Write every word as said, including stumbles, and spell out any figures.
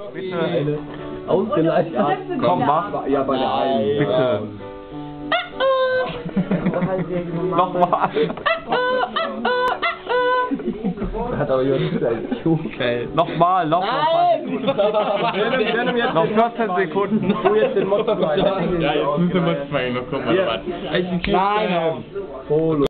Bitte. Ausgeleitet. Komm, mach. Ja, bei der einen. Bitte. Nochmal. Hat aber jemand sein Q. Okay. Nochmal, nochmal. Noch vierzehn Sekunden. Du jetzt den Motto rein. Ja, jetzt müssen wir zwei noch kommen. Nein, Polo.